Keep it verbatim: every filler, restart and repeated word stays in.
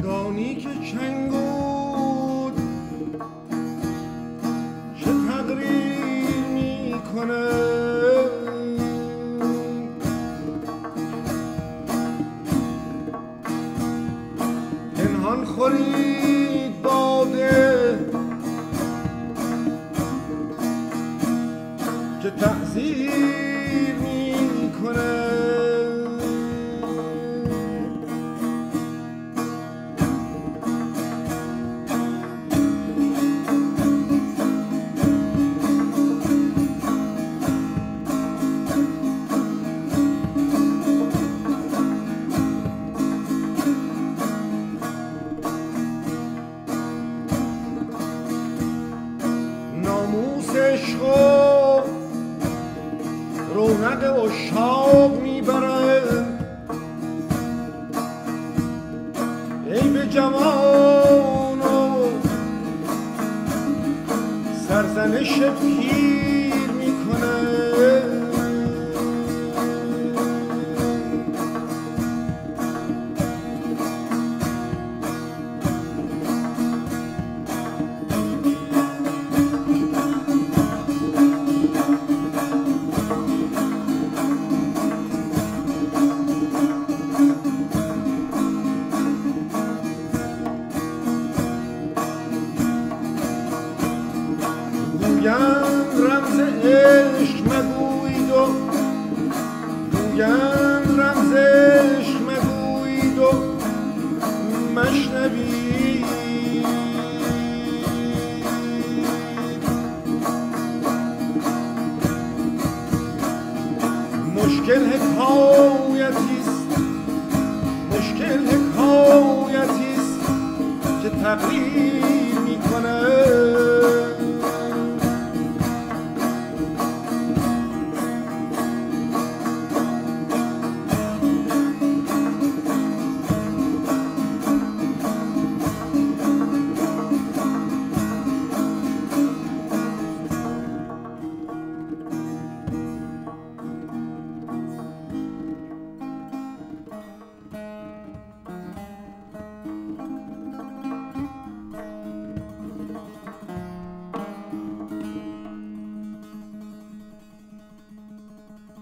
دانی که چنگود چه تقریر می کنه پنهان خورید باده که تأثیر می کنه عشق و رونق عشاق میبره عیب جوان و سرزنش پیر میکنه گویند رمز عشق مگویید و گویند رمز عشق مگویید و مشنوید مشکل حکایتیست مشکل حکایتیست که تقریب